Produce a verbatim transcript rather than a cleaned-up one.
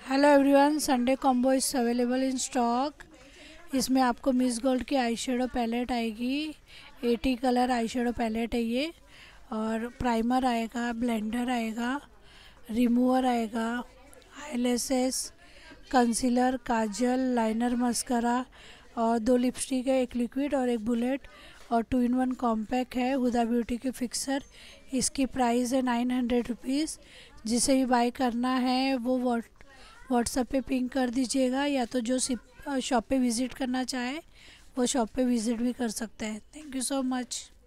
Hello everyone, Sunday combo is available in stock. इसमें आपको miss gold की eye shadow palette आएगी। अस्सी कलर आई शेडो पैलेट है ये। और प्राइमर आएगा, ब्लेंडर आएगा, रिमूवर आएगा, eyelashes, concealer, kajal, liner, mascara और दो लिपस्टिक है, एक लिक्विड और एक बुलेट और टू इन वन कॉम्पैक्ट है हुदा ब्यूटी के फिक्सर। इसकी प्राइस है नाइन हंड्रेड रुपीज़। जिसे भी बाय करना है वो व्हाट व्हाट्सएप पे पिंग कर दीजिएगा, या तो जो शॉप पे विज़िट करना चाहे वो शॉप पे विज़िट भी कर सकते हैं। Thank you so much.